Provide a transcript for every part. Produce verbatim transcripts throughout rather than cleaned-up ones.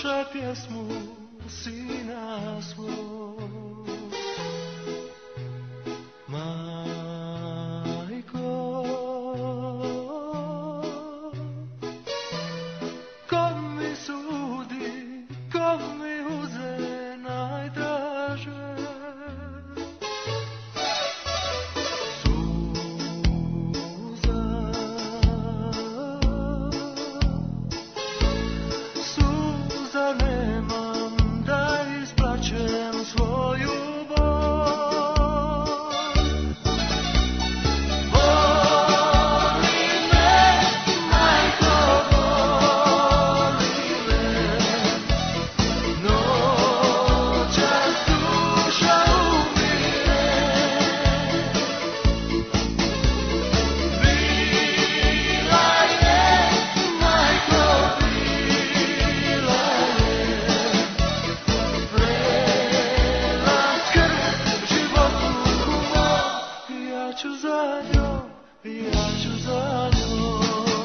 slušaj pjesmu sina svog. Majko, ko mi sudi, ko mi uze najdraže, suza, suza nemam da isplačem svoju za njom, ja ću za njom.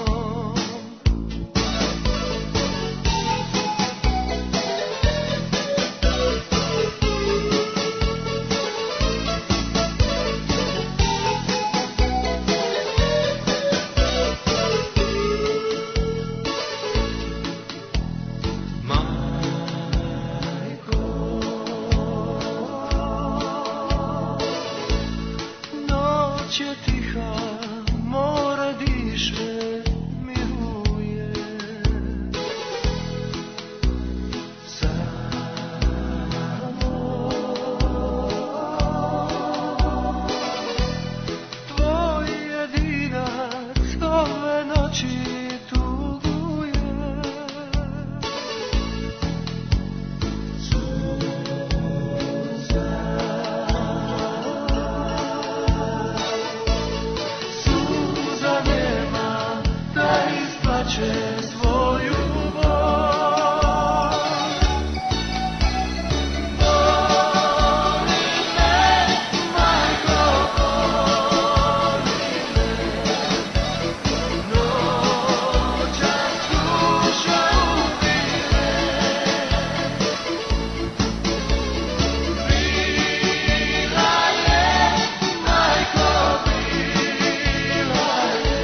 Noć je tiha, more diše, miruje. Samo tvoj jedinac ove noći tuguje. Će svoju bol. Voli me, majko, voli me. Noćas duša umire. Bila je, majko, bila je.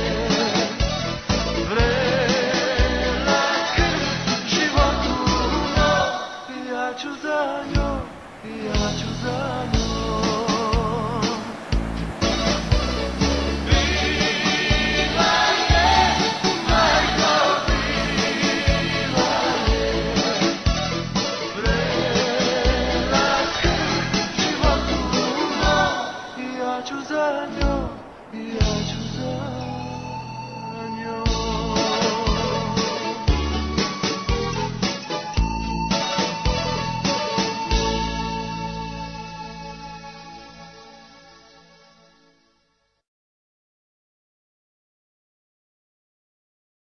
Ja ću za njom, ja